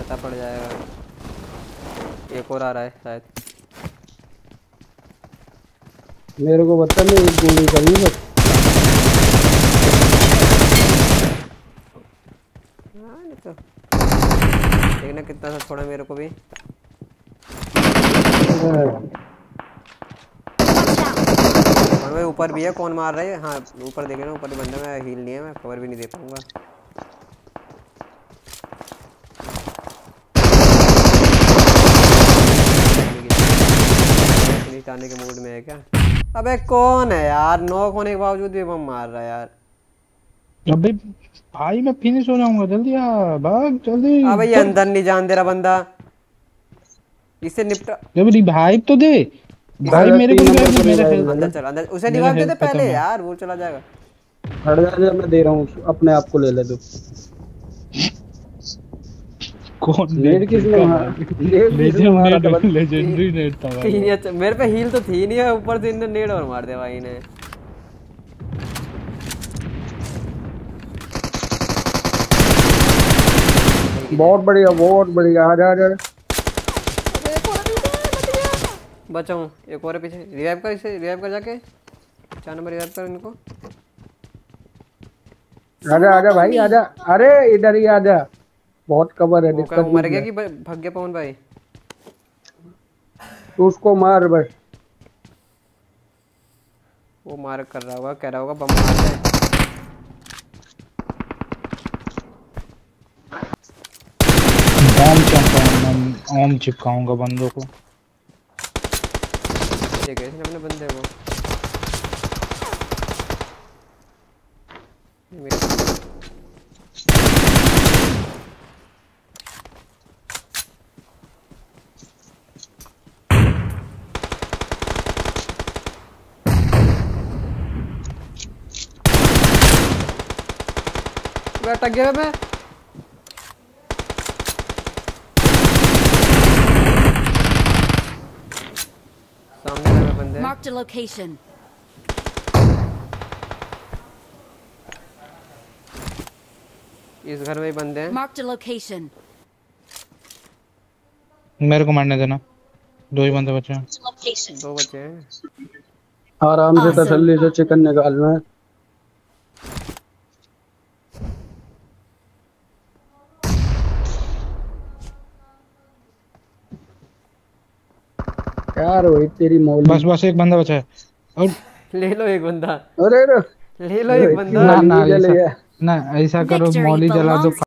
पता पड़ जाएगा। एक और आ रहा है शायद। मेरे को बता, मैं एक गोली करूँ बस। हाँ नहीं तो देखना कितना सा छोड़ा मेरे को भी। और भाई ऊपर भी है, कौन मार रहा है? हाँ ऊपर देखे ना, ऊपर ही बंदा। मैं हील नहीं है, मैं कवर भी नहीं दे पाऊंगा। फिनिश आने के मूड में है क्या? अबे कौन है यार? नॉक होने के बावजूद भी बम मार रहा है यार। अबे भाई मैं फिनिश हो जाऊंगा, जल्दी आ भाग जल्दी। अबे ये अंदर नहीं जान दे रहा बंदा, इससे निपटा। जब रिवाइव तो दे भाई, अरे मेरे को 3 नंबर रिवाइव दे, पर मेरा रिवाइव हेल्थ, ले ले। अंदर चल, अंदर उसे मेरा रिवाइव दे दे हेल्थ खत्म पहले है। यार, वो चला जाएगा। हट जा, मैं दे रहा हूँ, अपने आप को ले ले तू। कौन नेट नेट किसने फेंका मारा? भाई? नेट किसने मारा था बता। लेजेंडरी नेट था भाई तीन वो। या मेरे पे हील तो थी नहीं है, ऊपर से इनने नेड और मार दिया भाई ने। बहुत बढ़िया, बहुत बढ़िया। आजा आजा। बचा हूँ, एक और है पीछे। रिवाइव कर, इसे रिवाइव कर जाके। 4 नंबर रिवाइव कर इनको। आजा आजा भाई आजा। अरे इधर ही आजा, बहुत कवर है, वो क्या दिक्कत वो मर नहीं गया है। कि भाग गया पवन भाई? तू उसको मार बस। वो मार कर रहा होगा, कह रहा होगा बम मार रहा है। ओम चिपकाऊंगा बंदों को। ठीक है, इसने अपने बंदे को अटक गया मैं। सामने में बंदे हैं। Marked a location. इस घर में ही बंदे हैं। Marked a location. मेरे को मारने देना, 2 ही बंदे बचे हैं। 2 बचे हैं। आराम से Awesome. तसल्ली से चिकन निकालना है। यार वही तेरी मौली। बस बस एक बंदा बचा है। और ले लो एक बंदा, अरे ले लो एक इसकी बंदा। ना मौली ना भी जल ऐसा, गया। ना ऐसा करो, Victory मौली जला दो। belongs